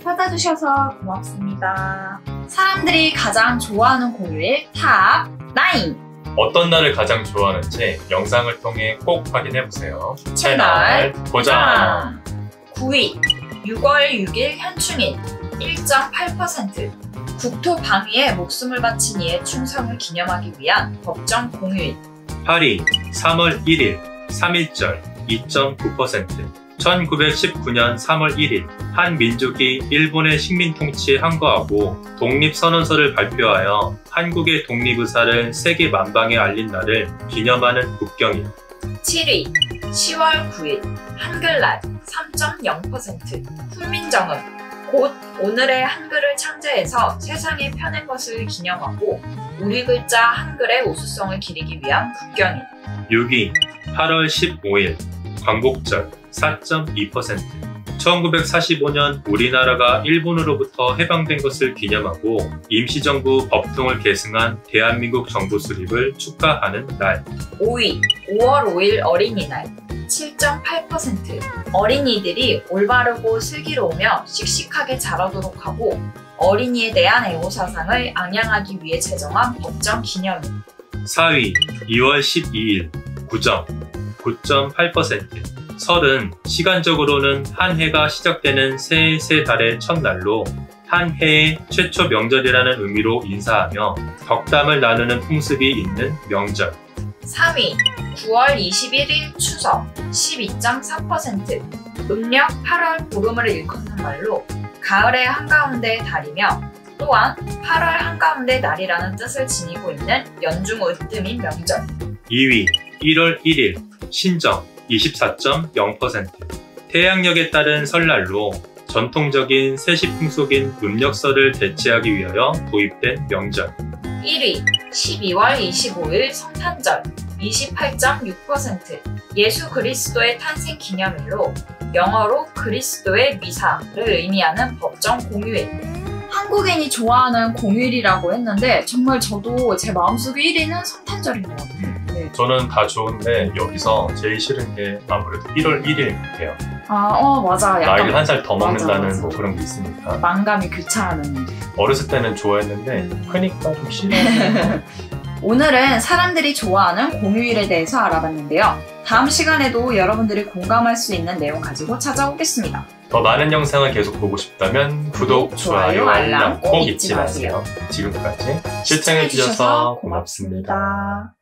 찾아주셔서 고맙습니다. 사람들이 가장 좋아하는 공휴일 탑 9! 어떤 날을 가장 좋아하는지 영상을 통해 꼭 확인해보세요. 채널 고정! 9위 6월 6일 현충일 1.8%. 국토 방위에 목숨을 바친 이의 충성을 기념하기 위한 법정 공휴일. 8위 3월 1일 3.1절 2.9%. 1919년 3월 1일 한 민족이 일본의 식민 통치에 항거하고 독립선언서를 발표하여 한국의 독립의사를 세계 만방에 알린 날을 기념하는 국경일. 7위 10월 9일 한글날 3.0%. 훈민정음 곧 오늘의 한글을 창제해서 세상에 펴낸 것을 기념하고 우리 글자 한글의 우수성을 기리기 위한 국경일. 6위 8월 15일 광복절 4.2%. 1945년 우리나라가 일본으로부터 해방된 것을 기념하고 임시정부 법통을 계승한 대한민국 정부 수립을 축하하는 날. 5위 5월 5일 어린이날 7.8%. 어린이들이 올바르고 슬기로우며 씩씩하게 자라도록 하고 어린이에 대한 애호사상을 앙양하기 위해 제정한 법정 기념일. 4위 2월 12일 구정 9.8%. 설은 시간적으로는 한 해가 시작되는 새해 세 달의 첫날로 한 해의 최초 명절이라는 의미로 인사하며 덕담을 나누는 풍습이 있는 명절. 3위 9월 21일 추석 12.4%. 음력 8월 보름을 일컫는 말로 가을의 한가운데 달이며 또한 8월 한가운데 날이라는 뜻을 지니고 있는 연중 으뜸인 명절. 2위 1월 1일 신정 24.0%. 태양력에 따른 설날로 전통적인 세시 풍속인 음력설을 대체하기 위하여 도입된 명절. 1위 12월 25일 성탄절 28.6%. 예수 그리스도의 탄생 기념일로 영어로 그리스도의 미사를 의미하는 법정 공휴일. 한국인이 좋아하는 공휴일이라고 했는데 정말 저도 제 마음속 1위는 성탄절인 것 같아요. 네. 저는 다 좋은데 여기서 제일 싫은 게 아무래도 1월 1일 같아요. 맞아. 약간 나이를 한 살 더 먹는다는 맞아. 뭐 그런 게 있으니까. 만감이 교차하는. 어렸을 때는 좋아했는데 크니까 좀 싫어요. 오늘은 사람들이 좋아하는 공휴일에 대해서 알아봤는데요. 다음 시간에도 여러분들이 공감할 수 있는 내용 가지고 찾아오겠습니다. 더 많은 영상을 계속 보고 싶다면 구독, 좋아요, 알람 꼭 잊지 마세요. 지금까지 시청해주셔서 고맙습니다.